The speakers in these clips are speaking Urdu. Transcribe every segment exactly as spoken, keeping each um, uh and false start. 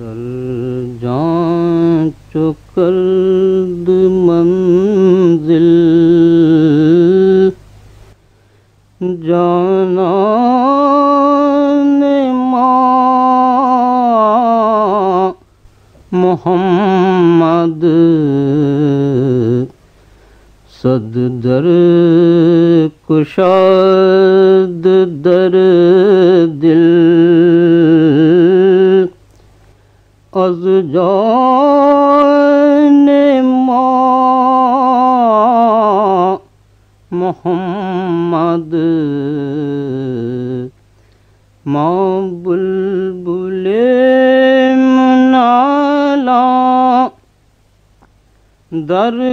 در جان چکرد منزل جانان ما محمد صد در کشاد در دل از جان ما محمد ما بلبل منالا در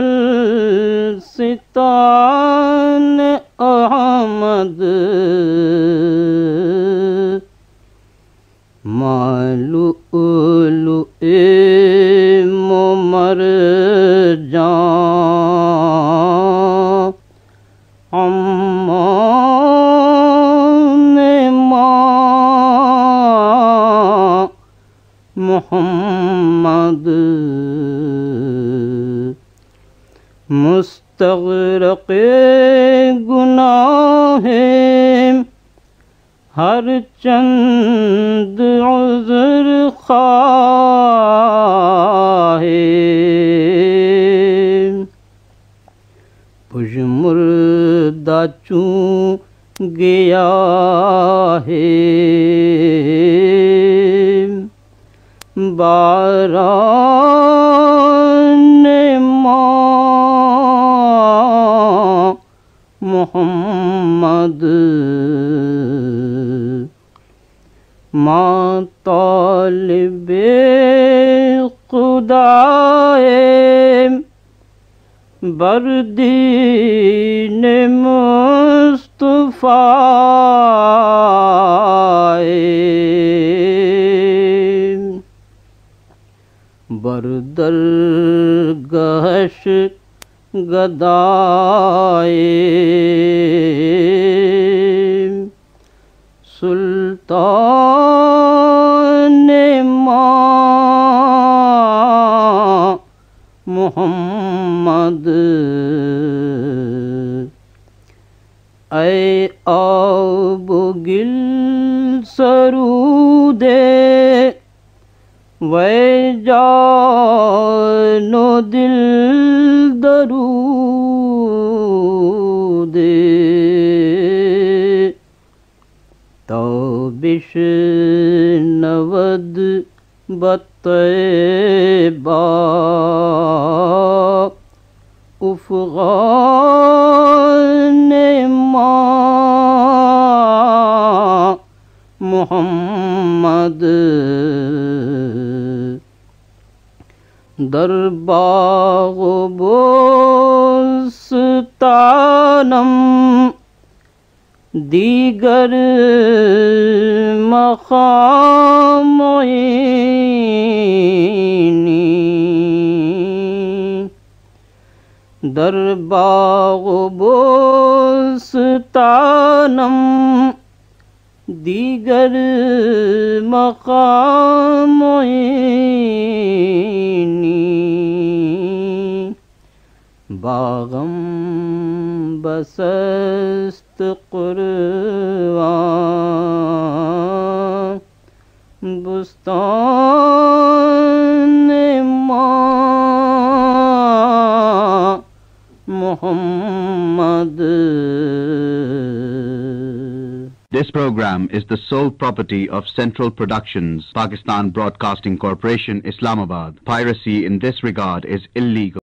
گلستان احمد ما لؤلؤ مرجان عمان ما محمد مستغرق گناہ ہر چند عذر خواہ پش مردہ چوں گیا ہے باران ماں محمد ماں طالب خدائے بردین مصطفیٰ بردر گہش گدائے سلطان ماں محمد اے آب گل سرودے وے جان و دل درودے تابش نود بطیبہ افغان ماں محمد در باغ و بستانم دیگر مقام عینی در باغ و بستانم دیگر مقام عینی باغم بسست قرآن بستان ماں محمد. This program is the sole property of Central Productions, Pakistan Broadcasting Corporation, Islamabad. Piracy in this regard is illegal.